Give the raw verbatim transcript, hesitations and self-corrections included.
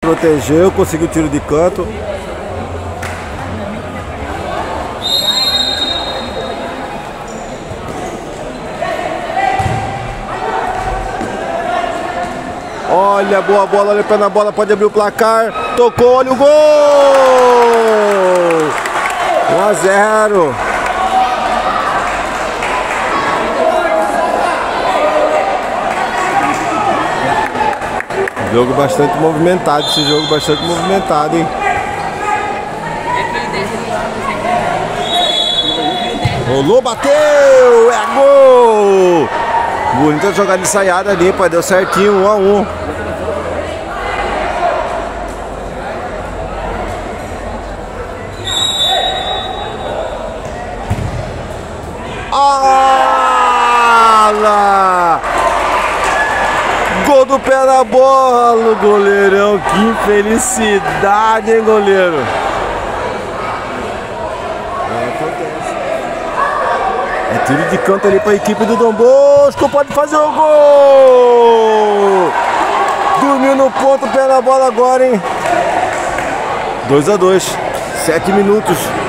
protegeu, conseguiu o tiro de canto. Olha, boa bola, olha o pé na bola, pode abrir o placar. Tocou, olha o gol! um a zero. Jogo bastante movimentado, esse jogo bastante movimentado, hein? Rolou, bateu! É gol! Bonita jogada ensaiada ali, pai, deu certinho, um a um. Olha! Gol do pé na bola, goleirão. Que infelicidade, hein, goleiro? É, acontece. É tiro de canto ali para a equipe do Dom Bosco. Pode fazer o gol! Dormiu no ponto, pé na bola agora, hein? dois a dois. sete minutos.